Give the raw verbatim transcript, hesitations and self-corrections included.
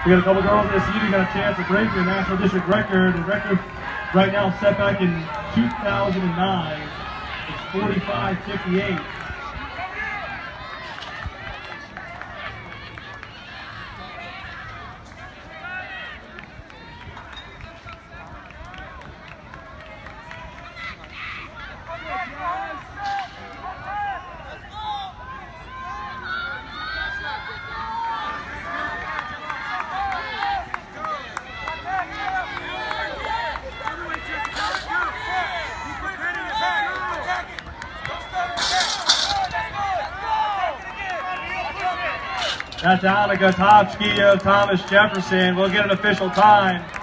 We got a couple girls in this seat who got a chance to break your national district record. The record right now set back in two thousand nine. It's forty-five fifty-eight. That's Anna Gotovsky of Thomas Jefferson. We'll get an official time.